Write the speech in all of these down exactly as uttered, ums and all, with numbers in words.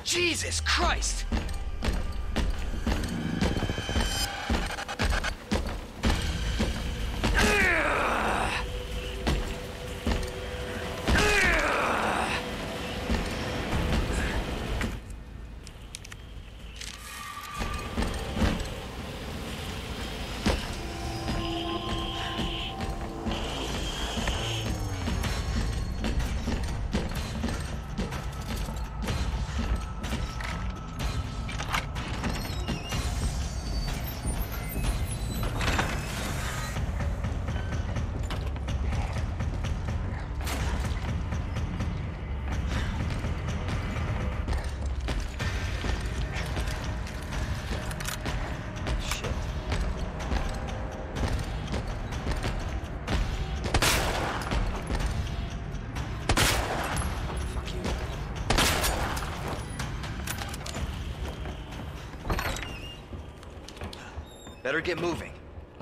Jesus Christ! Better get moving.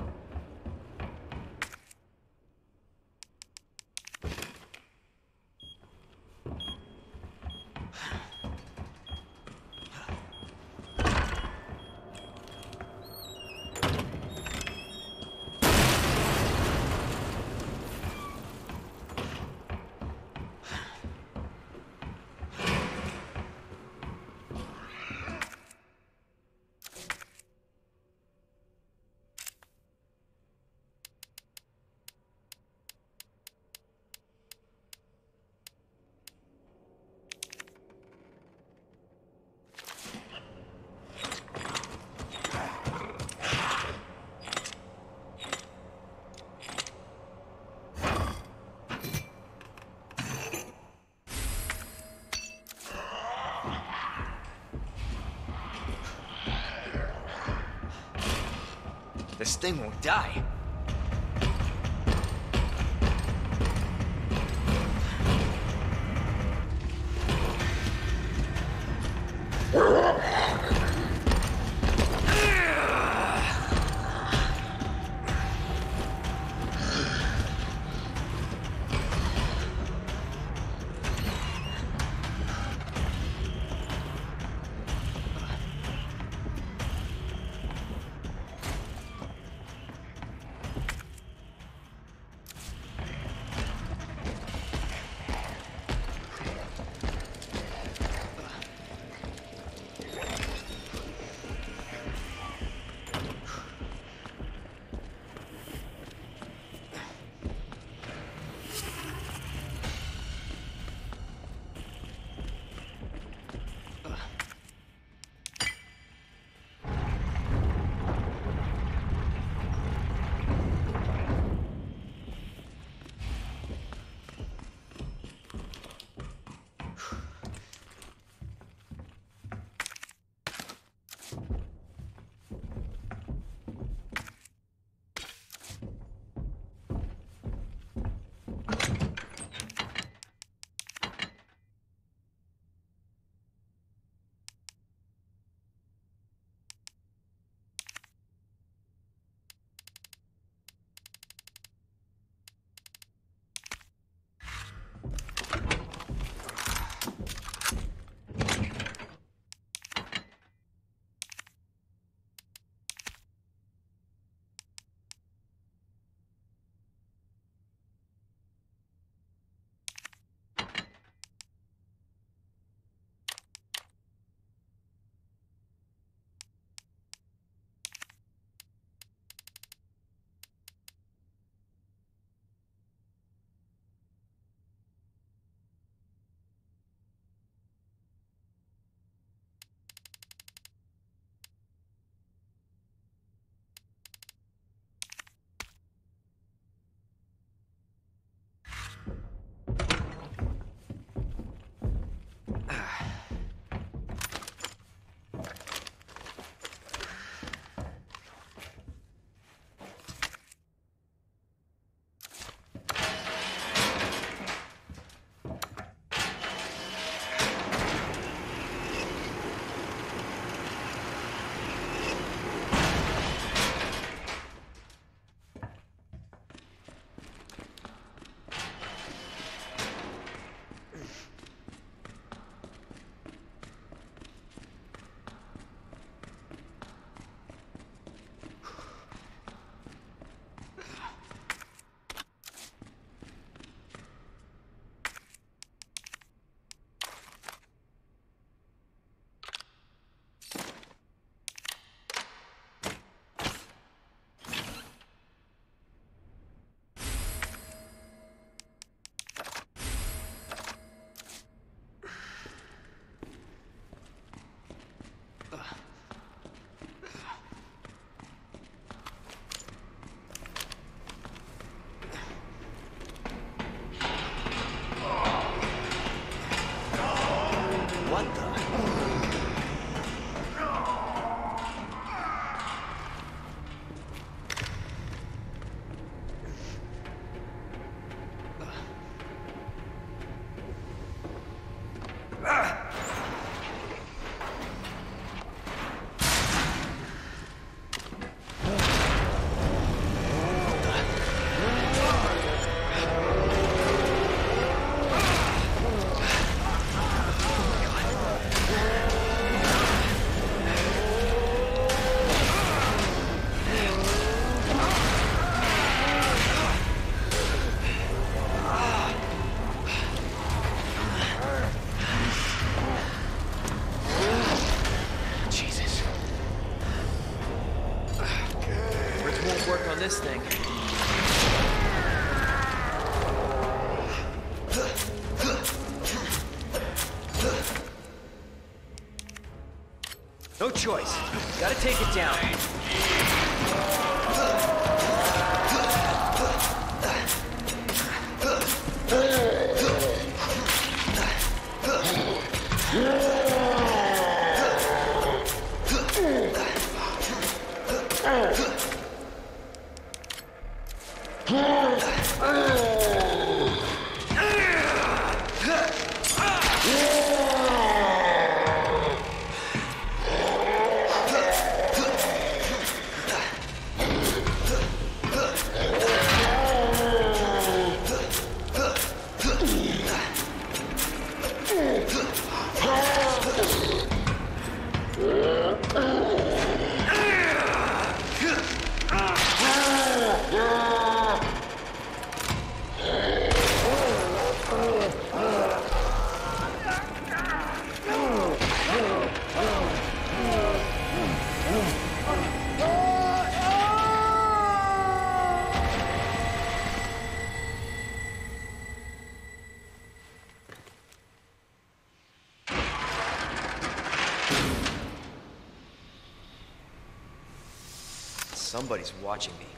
This thing won't die. No choice. Gotta take it down. Somebody's watching me.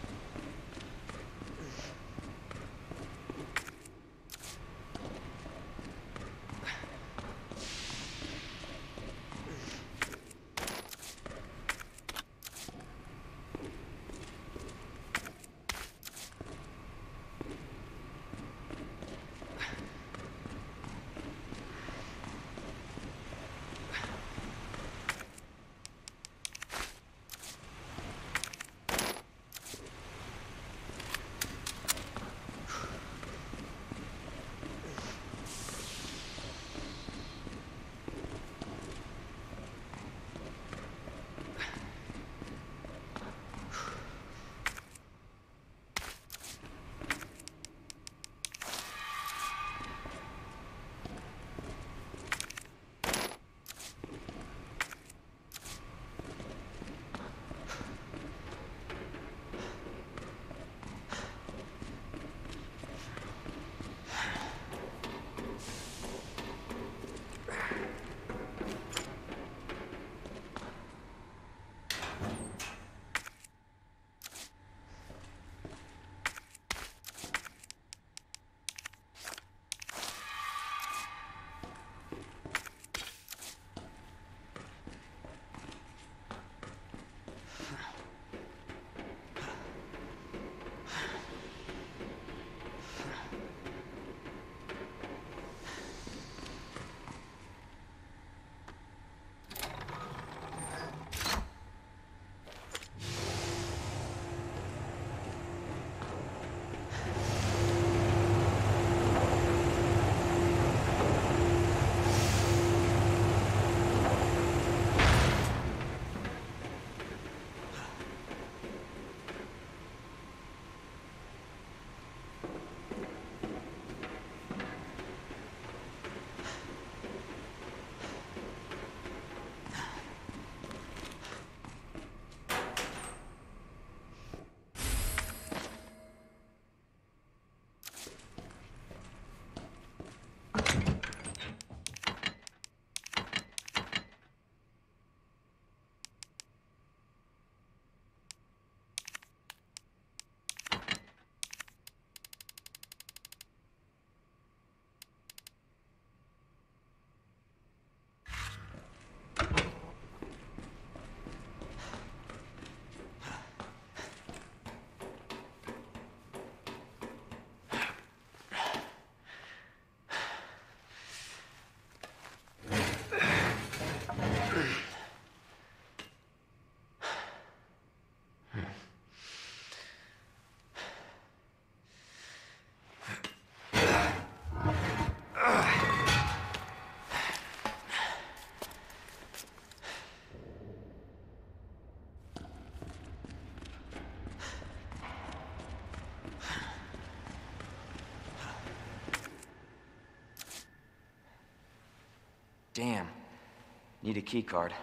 Damn. Need a key card.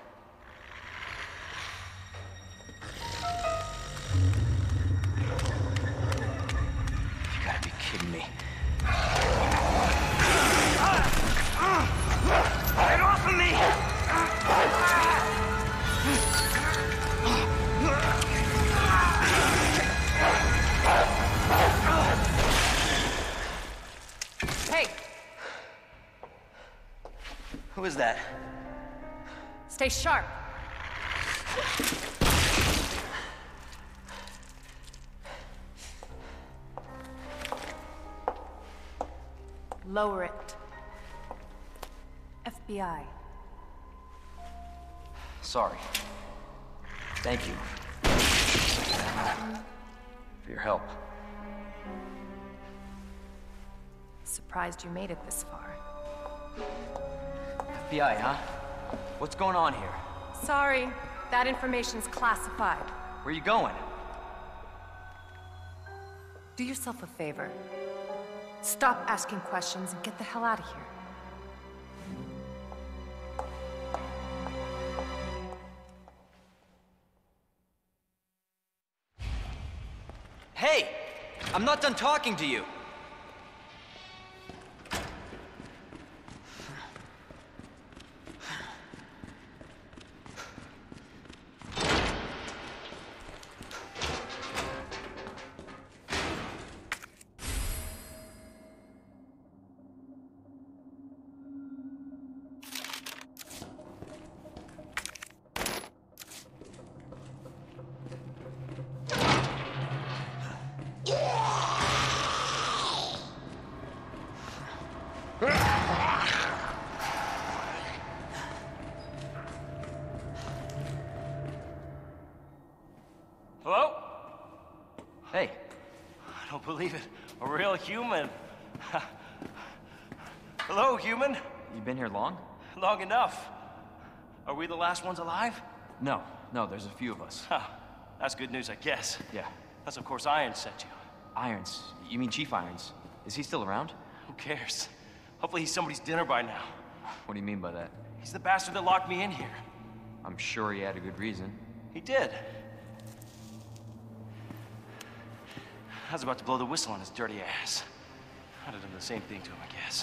You gotta be kidding me. Get off of me! Who is that? Stay sharp. Lower it. F B I. Sorry. Thank you. For your help. Surprised you made it this far. F B I, huh? What's going on here? Sorry, that information's classified. Where are you going? Do yourself a favor. Stop asking questions and get the hell out of here. Hey! I'm not done talking to you! Hello? Hey. I don't believe it. A real human. Hello, human. You been here long? Long enough. Are we the last ones alive? No. No, there's a few of us. Huh. That's good news, I guess. Yeah. That's of course Irons sent you. Irons? You mean Chief Irons? Is he still around? Who cares? Hopefully he's somebody's dinner by now. What do you mean by that? He's the bastard that locked me in here. I'm sure he had a good reason. He did. I was about to blow the whistle on his dirty ass. I'd have done the same thing to him, I guess.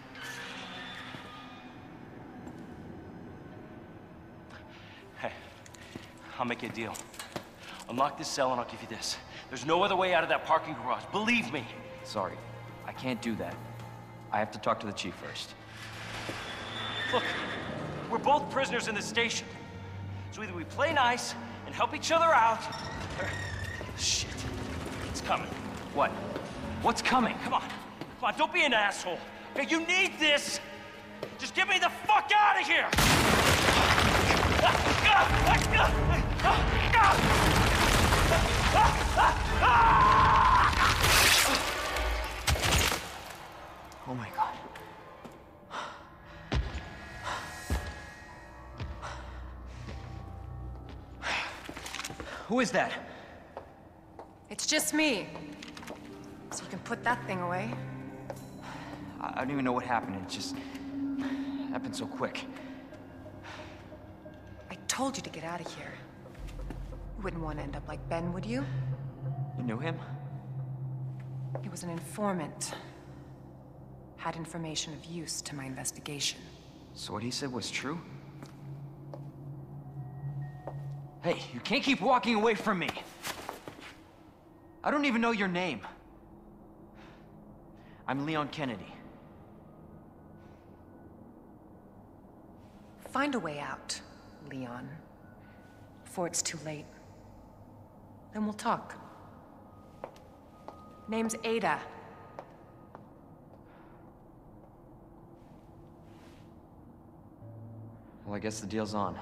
Hey, I'll make you a deal. Unlock this cell and I'll give you this. There's no other way out of that parking garage, believe me. Sorry, I can't do that. I have to talk to the chief first. Look, we're both prisoners in this station. So either we play nice and help each other out, or... Shit. It's coming. What? What's coming? Come on. Come on, don't be an asshole. Okay, you need this. Just get me the fuck out of here! Oh my God. Who is that? It's just me. So you can put that thing away. I I don't even know what happened. It just happened so quick. I told you to get out of here. You wouldn't want to end up like Ben, would you? You knew him? He was an informant. Had information of use to my investigation. So what he said was true? Hey, you can't keep walking away from me! I don't even know your name. I'm Leon Kennedy. Find a way out, Leon. Before it's too late. Then we'll talk. Name's Ada. Well, I guess the deal's on.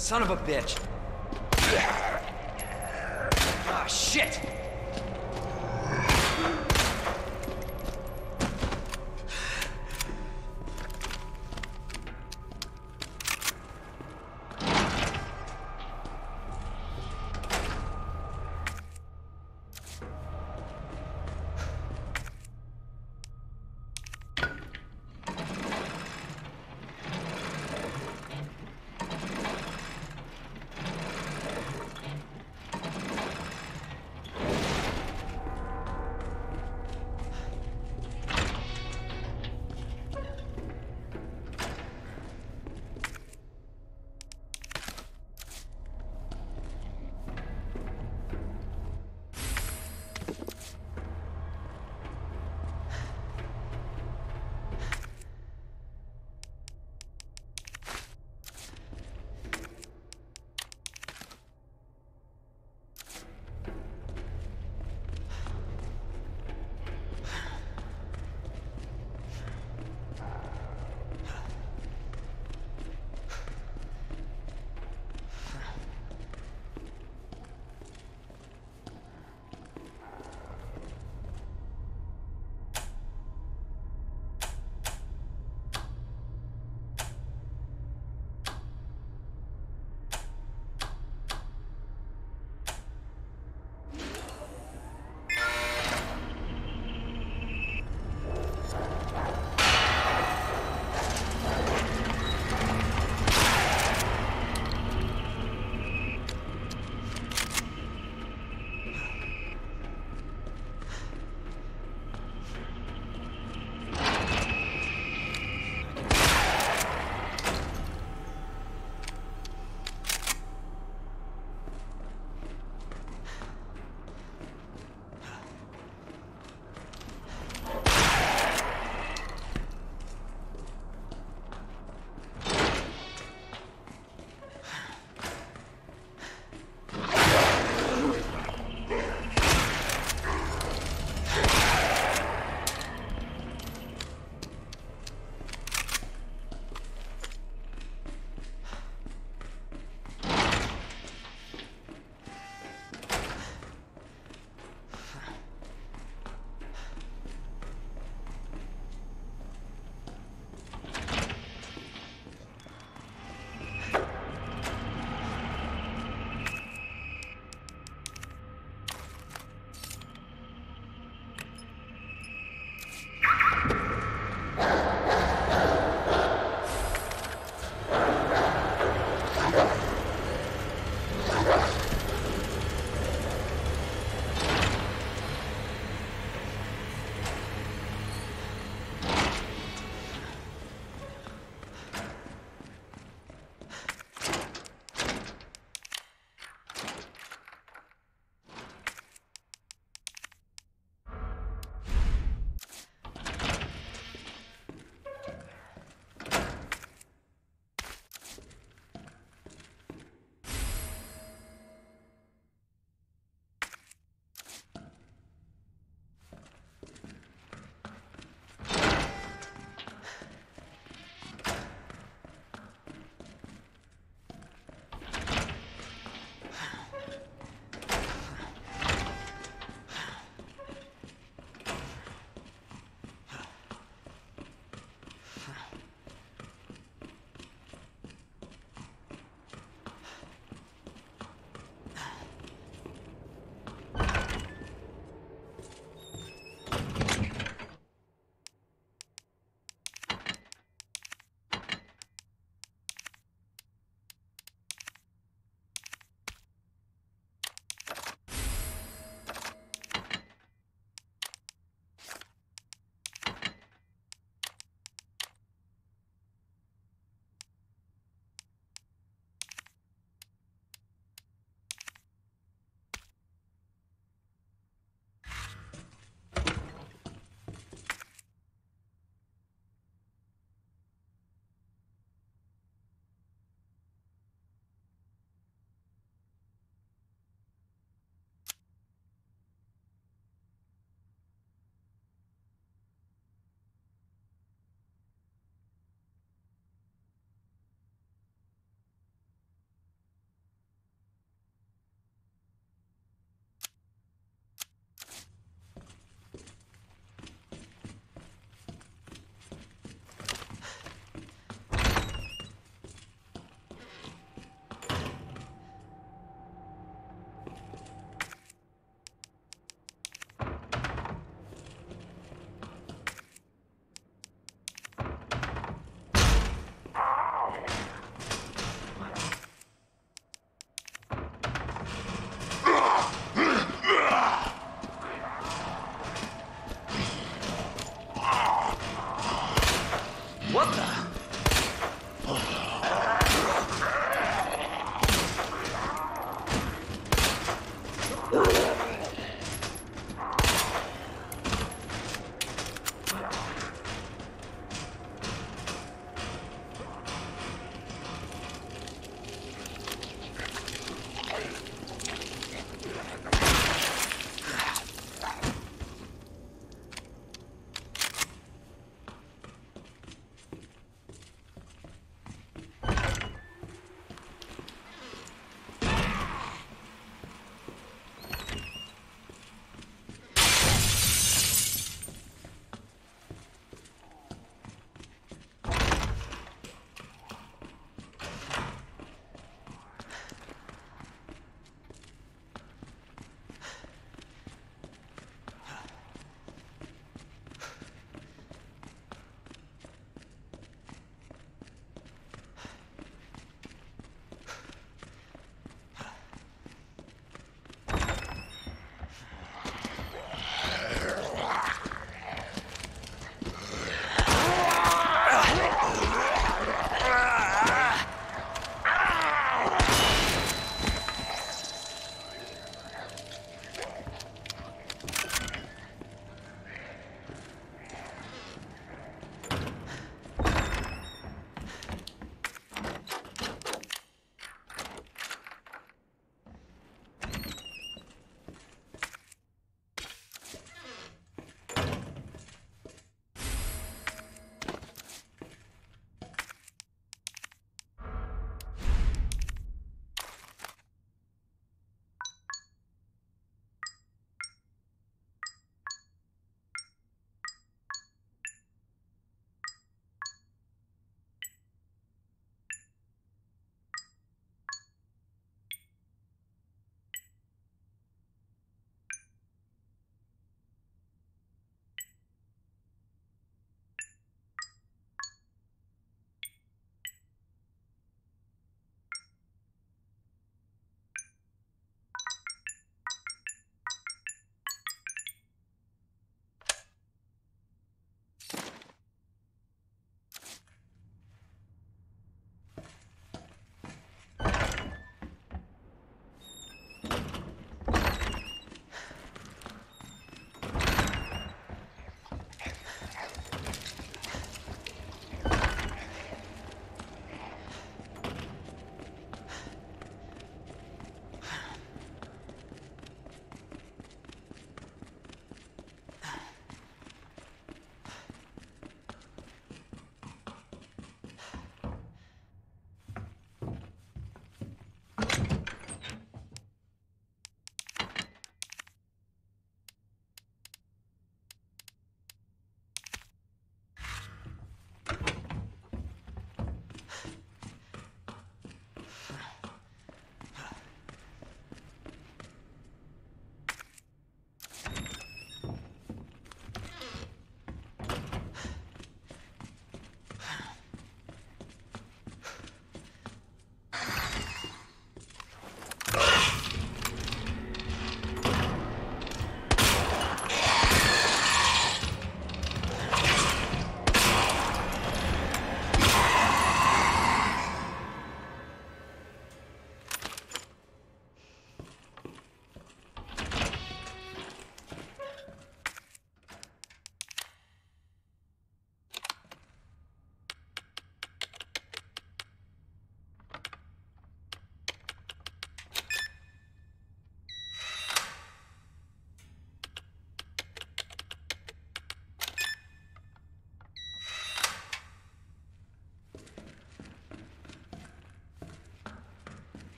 Son of a bitch. Ah, shit!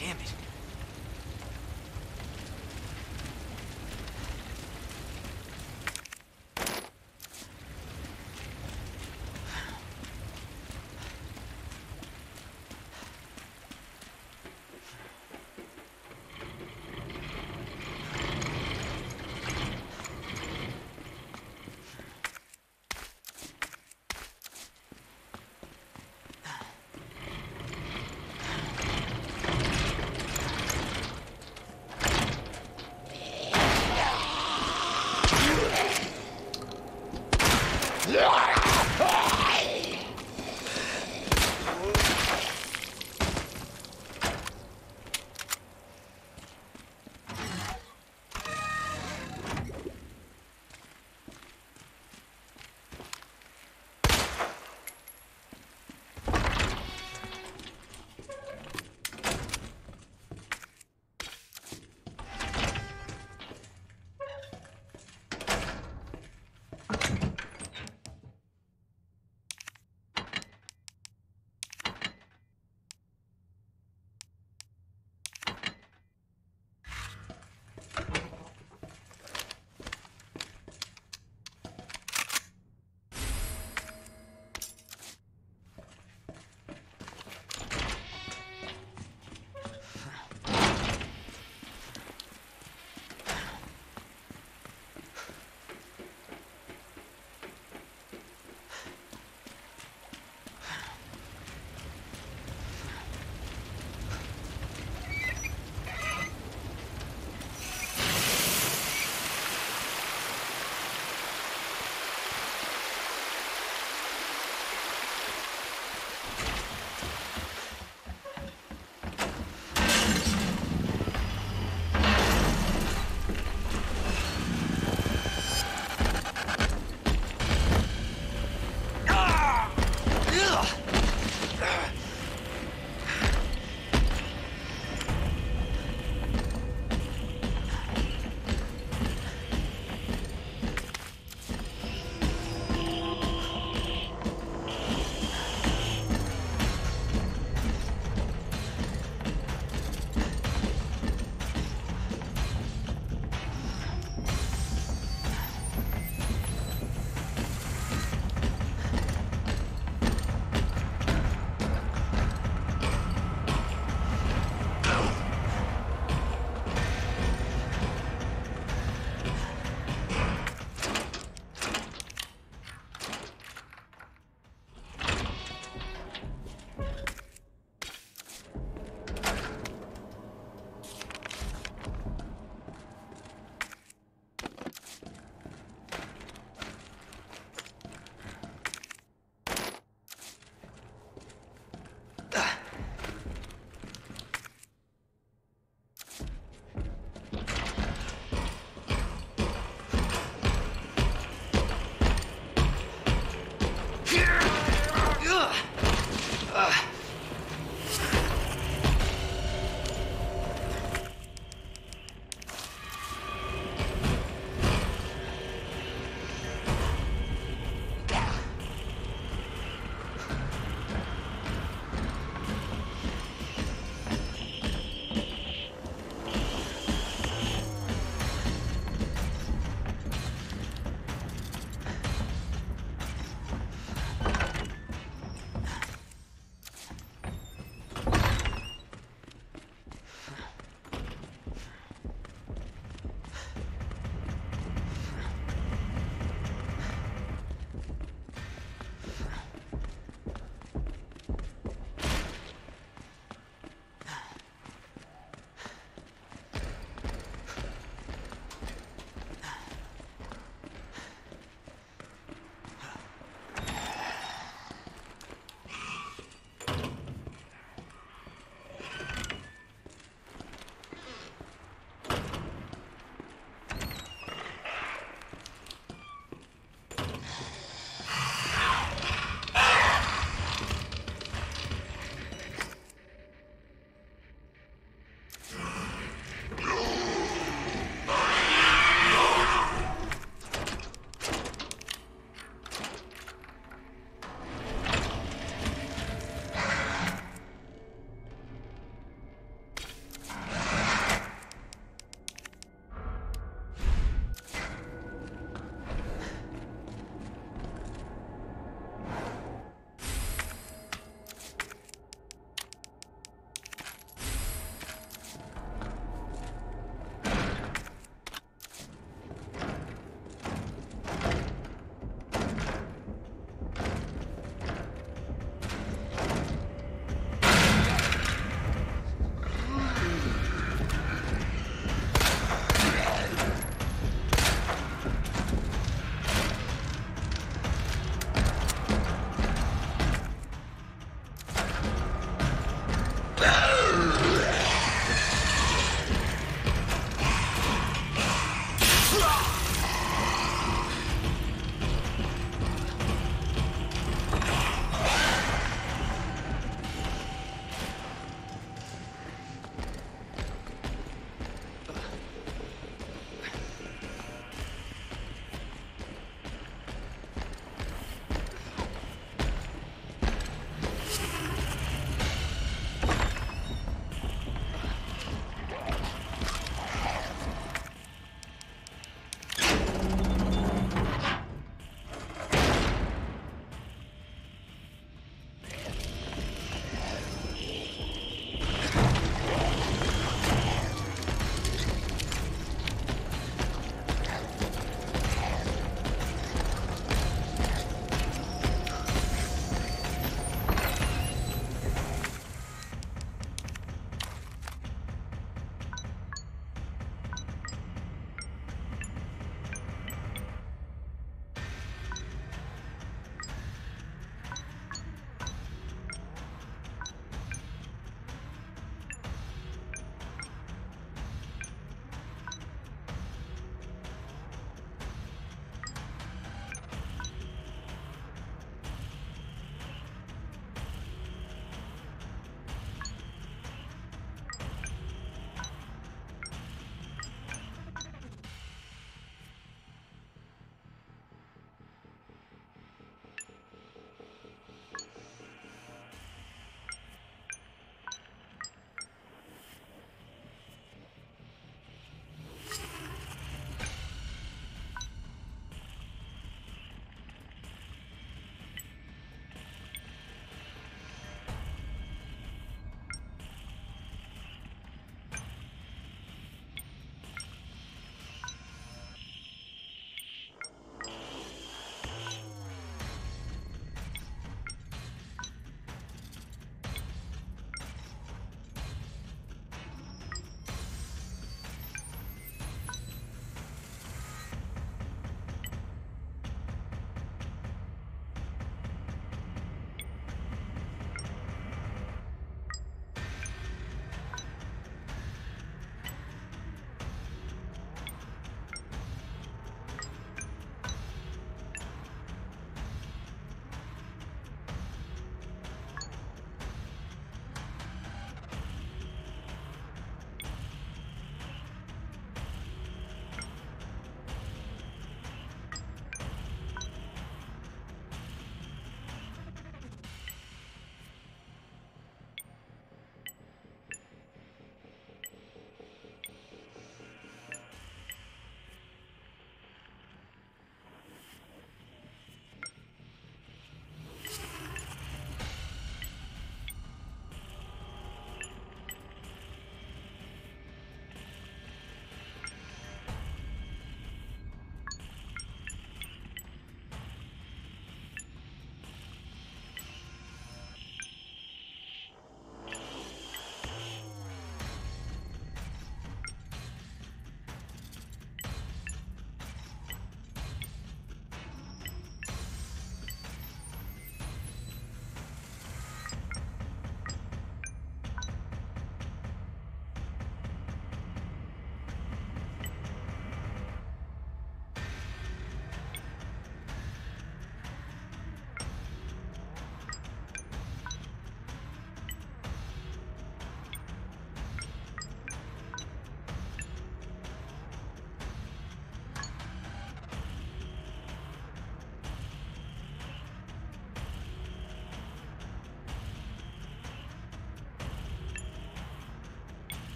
damn it.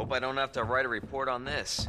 Hope I don't have to write a report on this.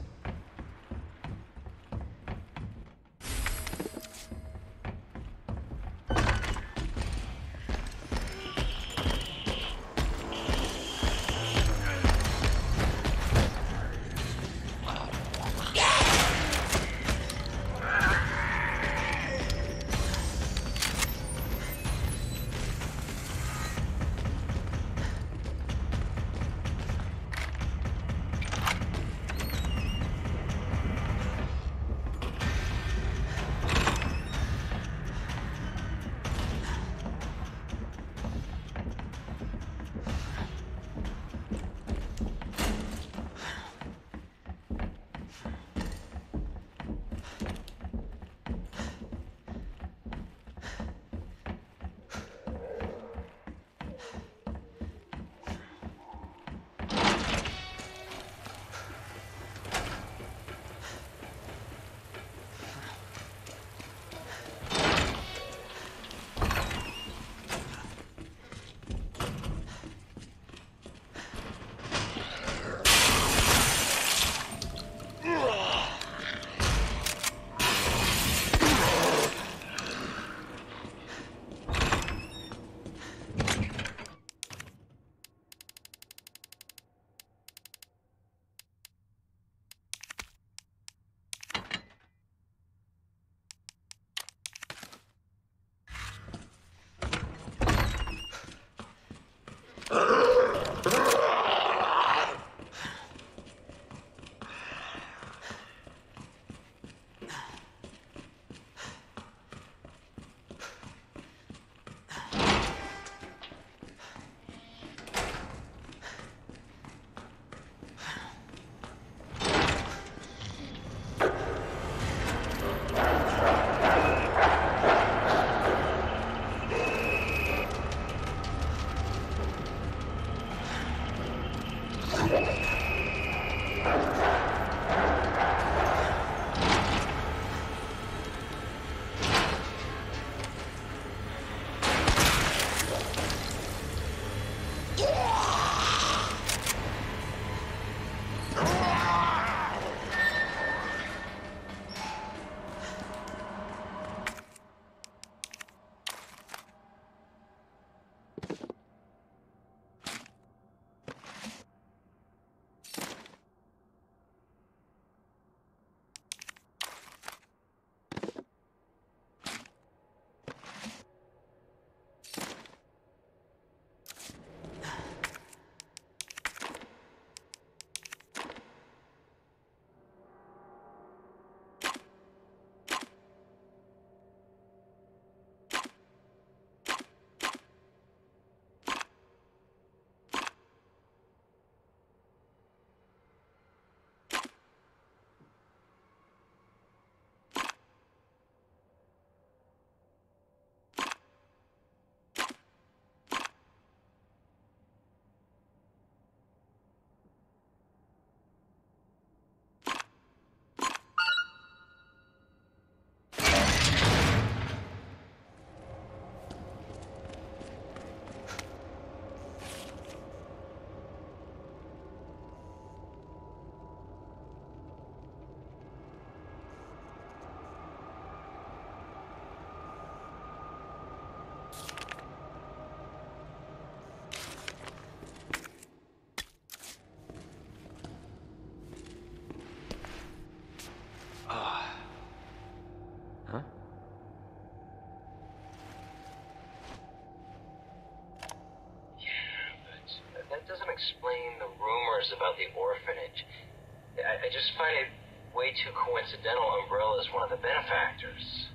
Explain the rumors about the orphanage. I, I just find it way too coincidental Umbrella's one of the benefactors.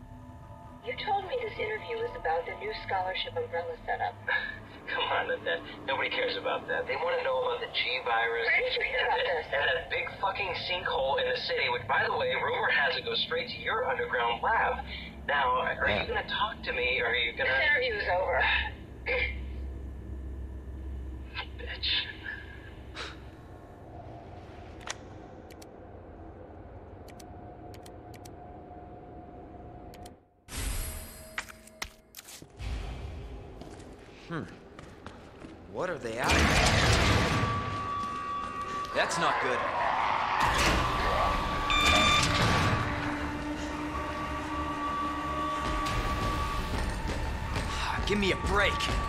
You told me this interview was about the new scholarship Umbrella set up. Come on, Annette. Nobody cares about that. They want to know about the G virus. Where did you hear about this? And that big fucking sinkhole in the city, which, by the way, rumor has it goes straight to your underground lab. Now, are yeah. you going to talk to me, or are you going to... This interview's over. Bitch. Hmm. What are they out of? That's not good. Give me a break.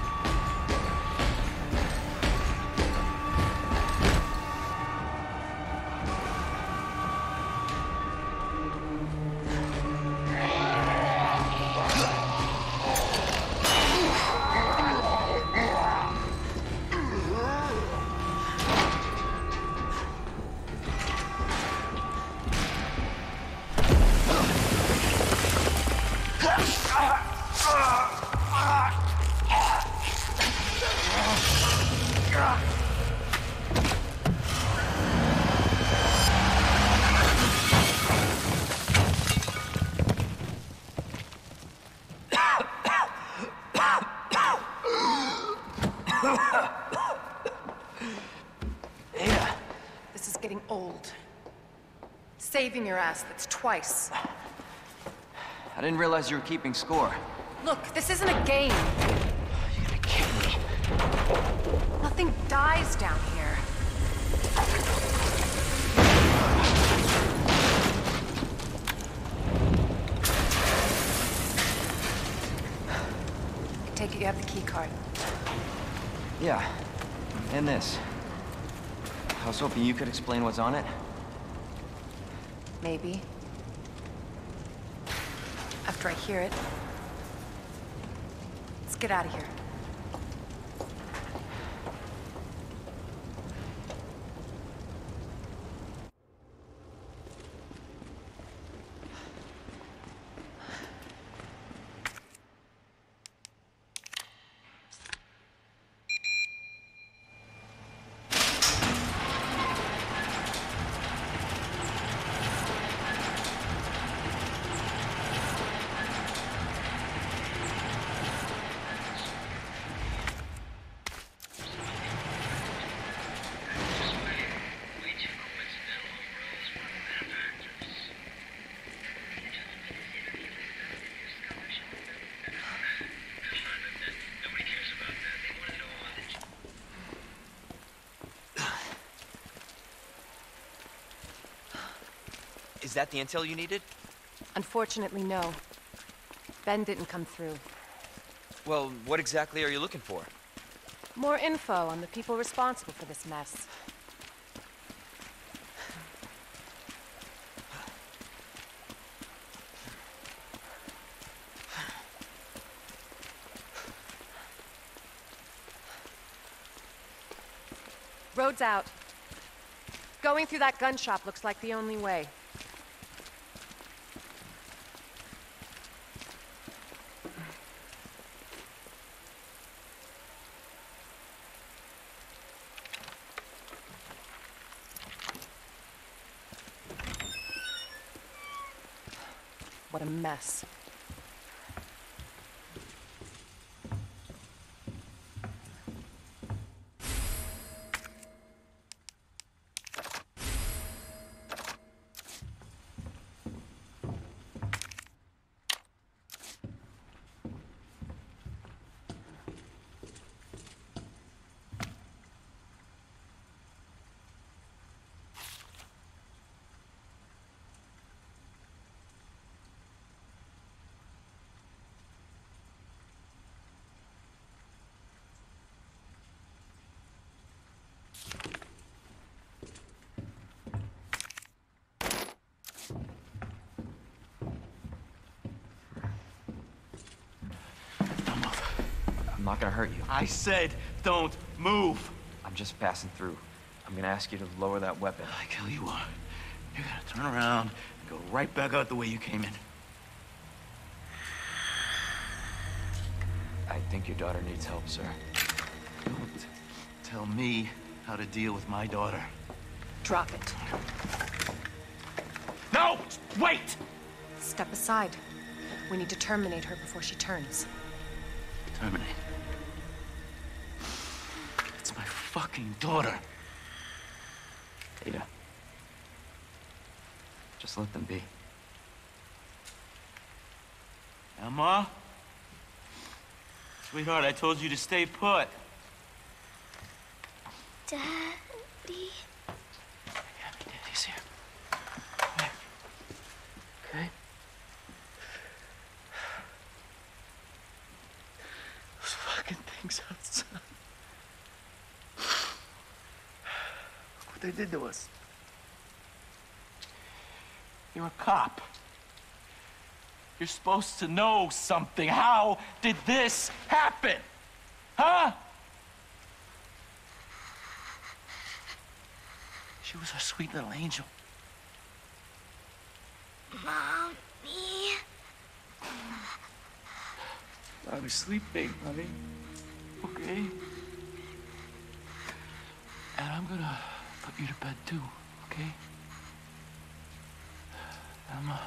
This is getting old. Saving your ass, that's twice. I didn't realize you were keeping score. Look, this isn't a game. You're gonna kill me. Nothing dies down here. I take it you have the key card. Yeah, and this. I was hoping you could explain what's on it. Maybe. After I hear it. Let's get out of here. Is that the intel you needed? Unfortunately, no. Ben didn't come through. Well, what exactly are you looking for? More info on the people responsible for this mess. Road's out. Going through that gun shop looks like the only way. What a mess. I'm not gonna hurt you. I said don't move. I'm just passing through. I'm gonna ask you to lower that weapon. I tell you what, you're gonna turn around and go right back out the way you came in. I think your daughter needs help, sir. Don't tell me how to deal with my daughter. Drop it. No! Wait! Step aside. We need to terminate her before she turns. Terminate. It's my fucking daughter. Ada. Just let them be. Emma? Sweetheart, I told you to stay put. Daddy? they did to us. You're a cop. You're supposed to know something. How did this happen? Huh? She was our sweet little angel. Mommy. I was sleeping, honey. Okay? And I'm gonna put you to bed too, okay? Emma.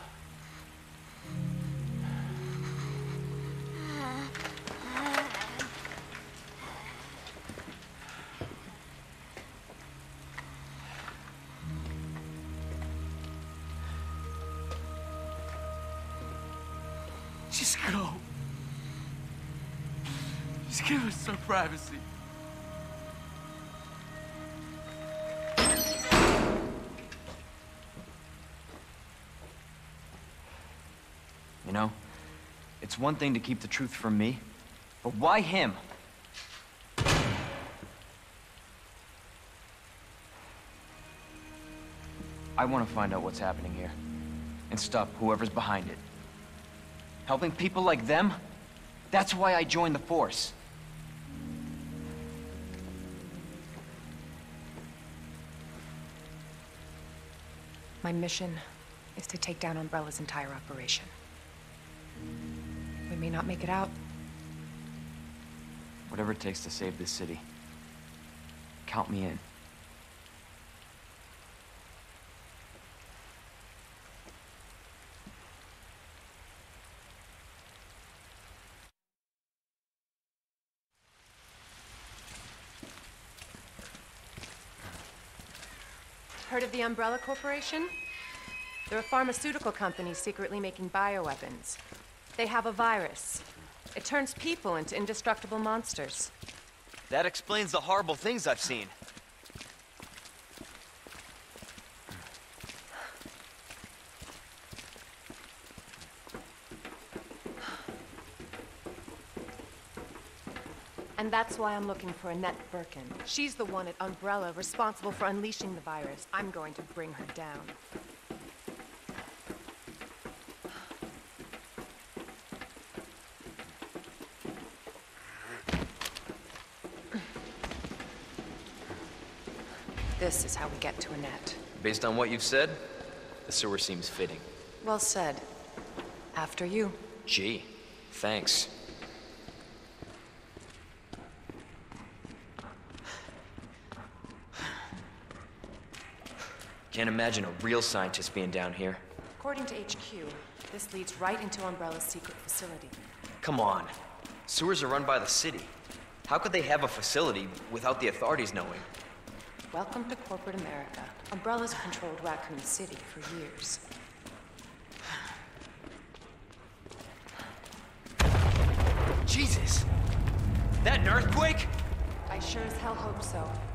Just go. Just give us some privacy. You know, it's one thing to keep the truth from me, but why him? I want to find out what's happening here and stop whoever's behind it. Helping people like them? That's why I joined the Force. My mission is to take down Umbrella's entire operation. We may not make it out. Whatever it takes to save this city. Count me in. Heard of the Umbrella Corporation? They're a pharmaceutical company secretly making bioweapons. They have a virus. It turns people into indestructible monsters. That explains the horrible things I've seen. And that's why I'm looking for Annette Birkin. She's the one at Umbrella responsible for unleashing the virus. I'm going to bring her down. This is how we get to Annette. Based on what you've said, the sewer seems fitting. Well said. After you. Gee, thanks. Can't imagine a real scientist being down here. According to H Q, this leads right into Umbrella's secret facility. Come on. Sewers are run by the city. How could they have a facility without the authorities knowing? Welcome to corporate America. Umbrella's controlled Raccoon City for years. Jesus! That an earthquake? I sure as hell hope so.